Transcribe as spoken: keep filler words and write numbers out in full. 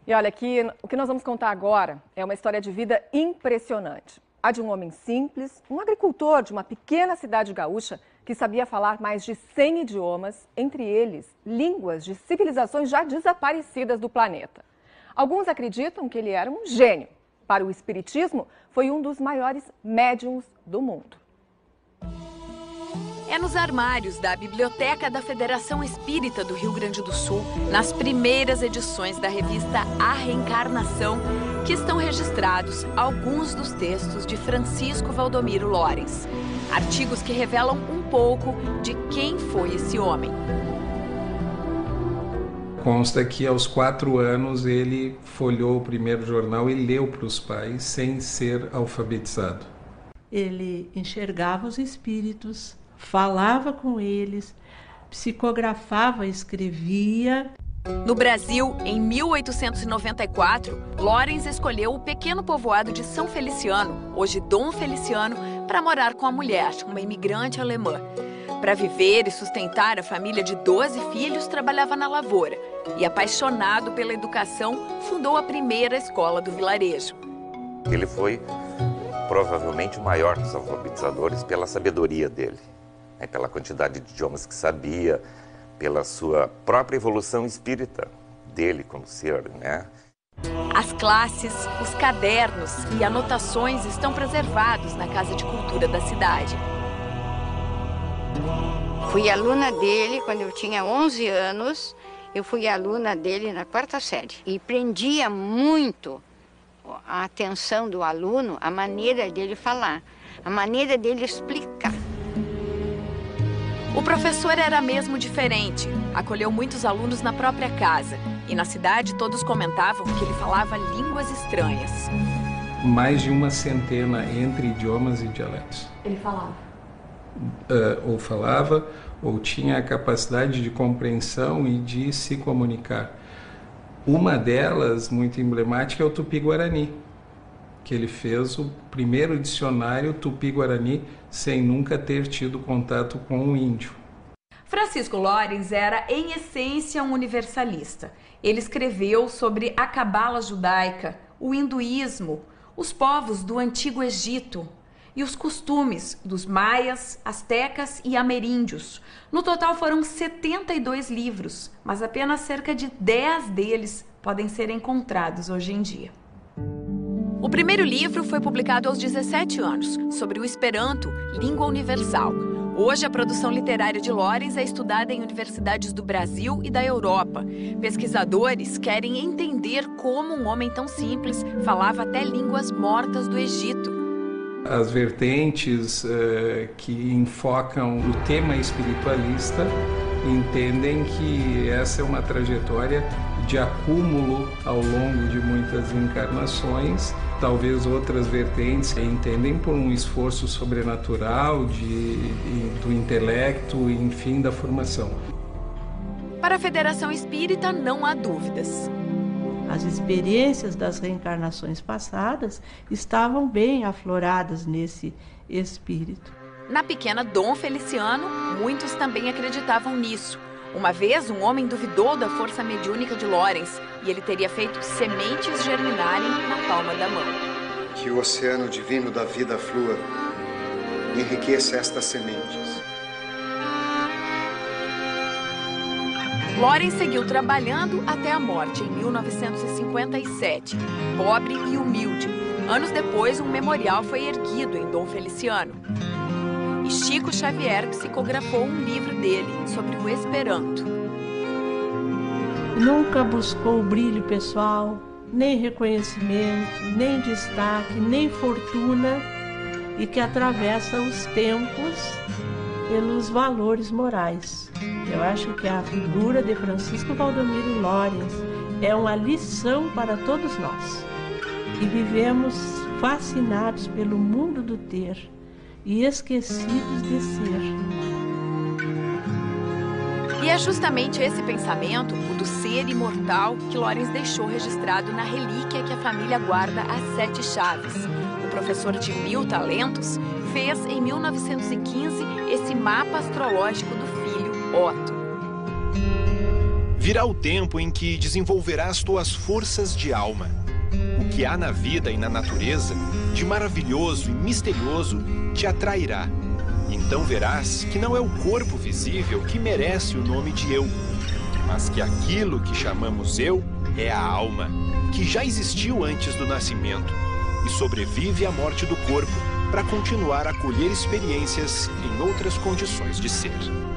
E olha, aqui, o que nós vamos contar agora é uma história de vida impressionante. A de um homem simples, um agricultor de uma pequena cidade gaúcha que sabia falar mais de cem idiomas, entre eles línguas de civilizações já desaparecidas do planeta. Alguns acreditam que ele era um gênio. Para o espiritismo, foi um dos maiores médiuns do mundo. É nos armários da Biblioteca da Federação Espírita do Rio Grande do Sul, nas primeiras edições da revista A Reencarnação, que estão registrados alguns dos textos de Francisco Valdomiro Lorens. Artigos que revelam um pouco de quem foi esse homem. Consta que aos quatro anos ele folheou o primeiro jornal e leu para os pais sem ser alfabetizado. Ele enxergava os espíritos, falava com eles, psicografava, escrevia. No Brasil, em mil oitocentos e noventa e quatro, Lorens escolheu o pequeno povoado de São Feliciano, hoje Dom Feliciano, para morar com a mulher, uma imigrante alemã. Para viver e sustentar a família de doze filhos, trabalhava na lavoura e, apaixonado pela educação, fundou a primeira escola do vilarejo. Ele foi provavelmente o maior dos alfabetizadores pela sabedoria dele. É, pela quantidade de idiomas que sabia, pela sua própria evolução espírita dele como ser, né? As classes, os cadernos e anotações estão preservados na Casa de Cultura da cidade. Fui aluna dele quando eu tinha onze anos, eu fui aluna dele na quarta série. E prendia muito a atenção do aluno, a maneira dele falar, a maneira dele explicar. O professor era mesmo diferente, acolheu muitos alunos na própria casa e na cidade todos comentavam que ele falava línguas estranhas. Mais de uma centena entre idiomas e dialetos. Ele falava? Uh, ou falava, ou tinha a capacidade de compreensão e de se comunicar. Uma delas, muito emblemática, é o Tupi-Guarani, que ele fez o primeiro dicionário Tupi-Guarani sem nunca ter tido contato com um índio. Francisco Lorens era, em essência, um universalista. Ele escreveu sobre a cabala judaica, o hinduísmo, os povos do Antigo Egito e os costumes dos maias, astecas e ameríndios. No total foram setenta e dois livros, mas apenas cerca de dez deles podem ser encontrados hoje em dia. O primeiro livro foi publicado aos dezessete anos, sobre o Esperanto, língua universal. Hoje, a produção literária de Lorens é estudada em universidades do Brasil e da Europa. Pesquisadores querem entender como um homem tão simples falava até línguas mortas do Egito. As vertentes uh, que enfocam o tema espiritualista entendem que essa é uma trajetória de acúmulo ao longo de muitas encarnações. Talvez outras vertentes entendem por um esforço sobrenatural de, do intelecto e, enfim, da formação. Para a Federação Espírita, não há dúvidas. As experiências das reencarnações passadas estavam bem afloradas nesse espírito. Na pequena Dom Feliciano, muitos também acreditavam nisso. Uma vez, um homem duvidou da força mediúnica de Lorens e ele teria feito sementes germinarem na palma da mão. Que o oceano divino da vida flua e enriqueça estas sementes. Lorens seguiu trabalhando até a morte em mil novecentos e cinquenta e sete, pobre e humilde. Anos depois, um memorial foi erguido em Dom Feliciano. E Chico Xavier psicografou um livro dele sobre o Esperanto. Nunca buscou brilho pessoal, nem reconhecimento, nem destaque, nem fortuna, e que atravessa os tempos pelos valores morais. Eu acho que a figura de Francisco Valdomiro Lorens é uma lição para todos nós, que vivemos fascinados pelo mundo do ter e esquecidos de ser. E é justamente esse pensamento, o do ser imortal, que Lorens deixou registrado na relíquia que a família guarda às sete chaves. O professor de mil talentos fez, em mil novecentos e quinze, esse mapa astrológico do filho Otto. Virá o tempo em que desenvolverás tuas forças de alma. O que há na vida e na natureza, de maravilhoso e misterioso, te atrairá. Então verás que não é o corpo visível que merece o nome de eu, mas que aquilo que chamamos eu é a alma, que já existiu antes do nascimento e sobrevive à morte do corpo para continuar a colher experiências em outras condições de ser.